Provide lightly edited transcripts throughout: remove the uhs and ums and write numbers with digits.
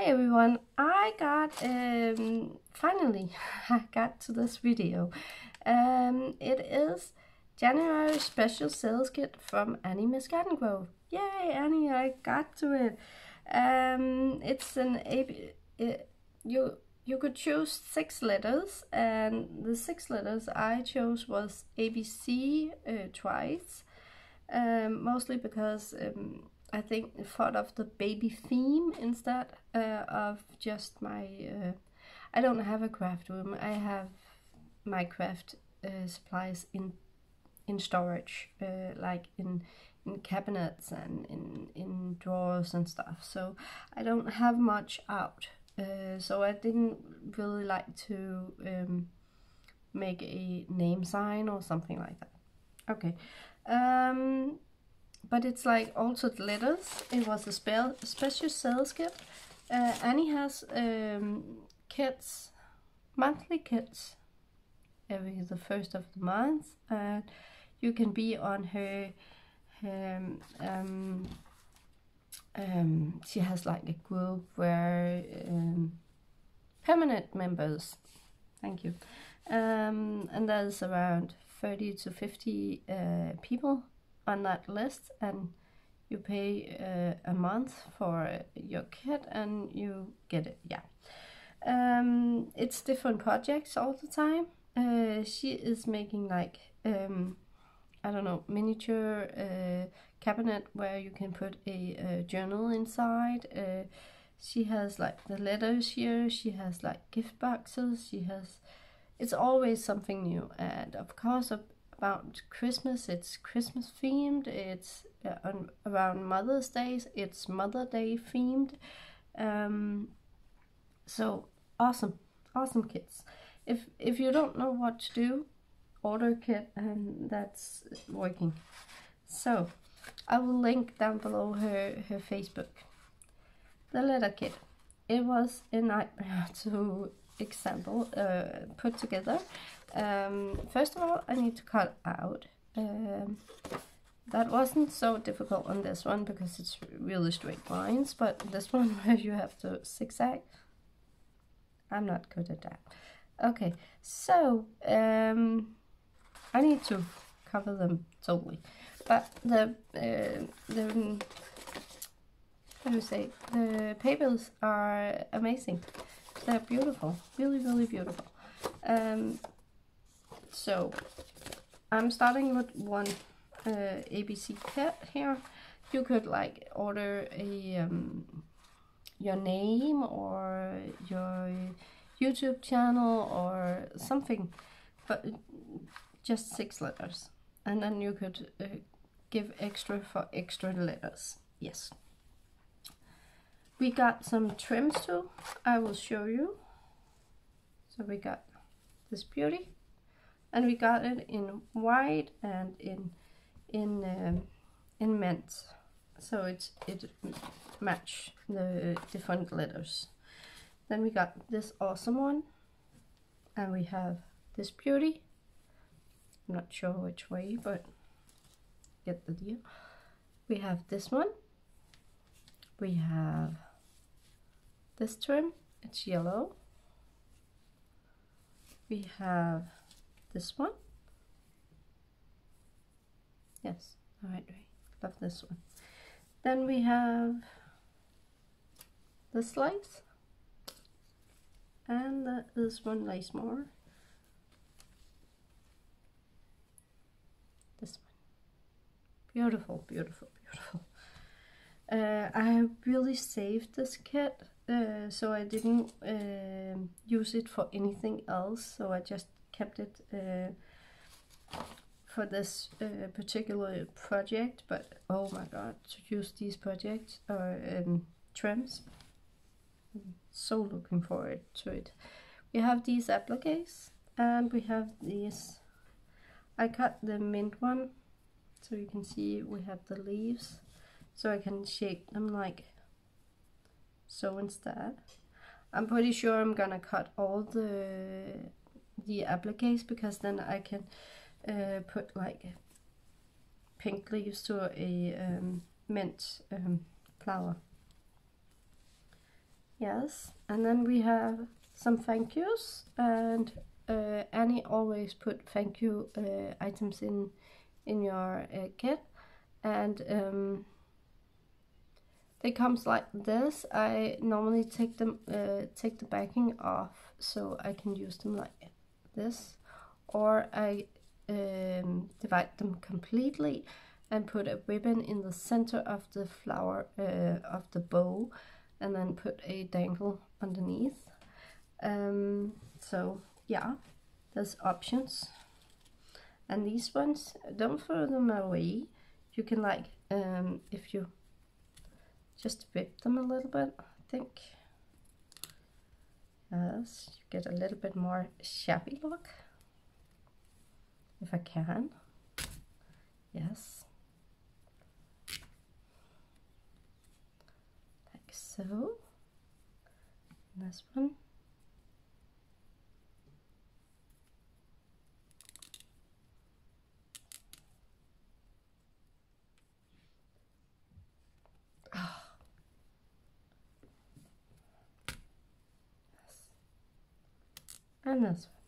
Hi everyone, I got finally I got to this video. It is January special sales kit from Annie Miss Garden Grove. Yay, Annie, I got to it. It's an you could choose 6 letters, and the 6 letters I chose was ABC twice, mostly because I think thought of the baby theme instead of just my I don't have a craft room. I have my craft supplies in storage, like in cabinets and in drawers and stuff, so I don't have much out, so I didn't really like to make a name sign or something like that. Okay, but it's like altered letters. It was a special sales kit. Annie has kits, monthly kits, every the first of the month, and you can be on her. She has like a group where permanent members. Thank you. And there's around 30 to 50 people on that list, and you pay a month for your kit and you get it. Yeah. It's different projects all the time. She is making like I don't know, miniature cabinet where you can put a journal inside. She has like the letters here. She has like gift boxes. She has, it's always something new. And of course, about Christmas, it's Christmas themed. It's around Mother's Day, it's Mother Day themed. So awesome kits. If you don't know what to do, order kit, and that's working. So I will link down below her Facebook. The letter kit. It was a nightmare to put together. First of all, I need to cut out. That wasn't so difficult on this one because it's really straight lines, but this one where you have to zigzag, I'm not good at that. Okay, so I need to cover them totally, but the papers are amazing. They're beautiful, really beautiful. So I'm starting with one ABC kit here. You could like order a your name or your YouTube channel or something, but just 6 letters, and then you could give extra for extra letters. Yes. We got some trims too. I will show you. So we got this beauty, and we got it in white and in mint, so it match the different letters. Then we got this awesome one, and we have this beauty. I'm not sure which way, but get the deal. We have this one. We have this trim, it's yellow. We have this one. Yes, alright, love this one. Then we have the slice, and this one lace more. This one, beautiful. I really saved this kit, so I didn't use it for anything else, so I just kept it for this particular project. But oh my god, to use these projects or trims, I'm so looking forward to it. We have these appliques, and we have these. I cut the mint one, so you can see we have the leaves, so I can shape them like so instead. I'm pretty sure I'm gonna cut all the appliques, because then I can put like pink leaves to a mint flower. Yes, and then we have some thank yous, and Annie always put thank you items in your kit, and they comes like this. I normally take the backing off so I can use them like this, or I divide them completely and put a ribbon in the center of the flower of the bow, and then put a dangle underneath. So yeah, there's options. And these ones, don't throw them away. You can like, if you just whip them a little bit, I think. Yes, you get a little bit more shabby look. If I can. Yes. Like so. And this one. Oh. Yes. And this one.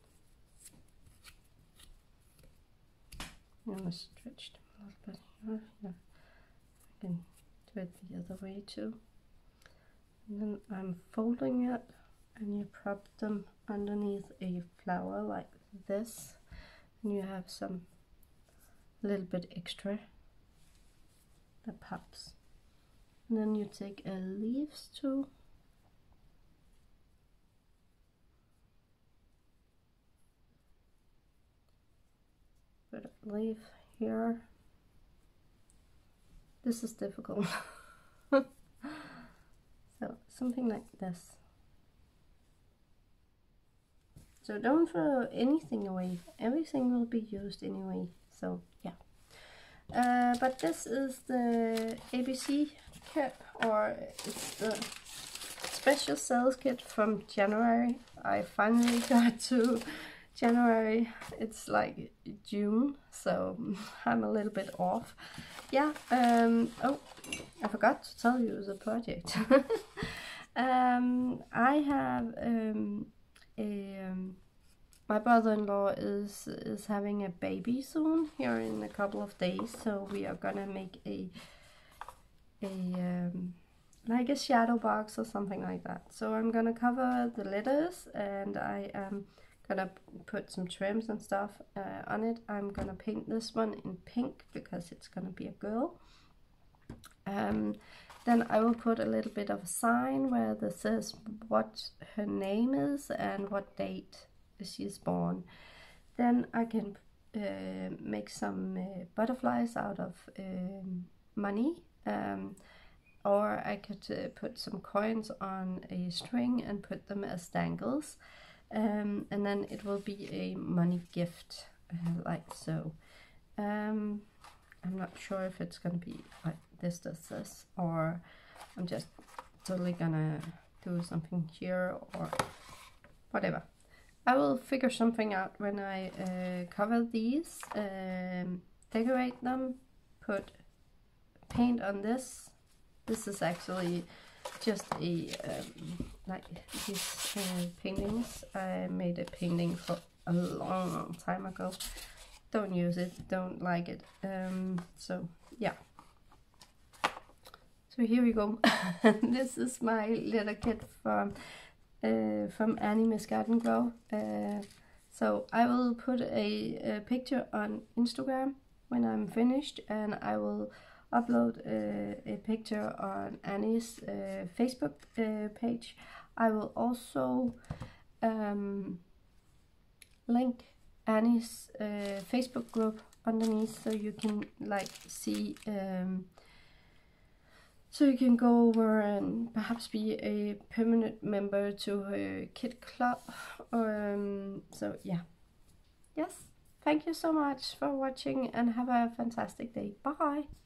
I'm going to stretch them a little bit here. Yeah. I can do it the other way too. And then I'm folding it, and you prop them underneath a flower like this, and you have some little bit extra that pops. And then you take a leaves too. Put a leaf here. This is difficult. So something like this. So don't throw anything away. Everything will be used anyway. So yeah. But this is the ABC kit, or it's the special sales kit from January. I finally got to January. It's like June, so I'm a little bit off. Yeah. Oh, I forgot to tell you the project. I have my brother-in-law is having a baby soon, here in a couple of days, so we are gonna make a like a shadow box or something like that. So I'm gonna cover the letters, and I am gonna put some trims and stuff on it. I'm gonna paint this one in pink because it's gonna be a girl. Then I will put a little bit of a sign where this says what her name is and what date she's born. Then I can make some butterflies out of money, or I could put some coins on a string and put them as dangles, and then it will be a money gift, like so. I'm not sure if it's gonna be like this, or I'm just totally gonna do something here or whatever. I will figure something out when I cover these, decorate them, put paint on this. This is actually just a like these paintings. I made a painting for a long time ago. Don't use it, don't like it. So yeah. So here we go. This is my letter kit from Annie Miss Garden Glow. So I will put a picture on Instagram when I'm finished, and I will upload a picture on Annie's Facebook page. I will also link Annie's Facebook group underneath, so you can like see, so you can go over and perhaps be a permanent member to her kit club. So yeah, yes, thank you so much for watching, and have a fantastic day. Bye.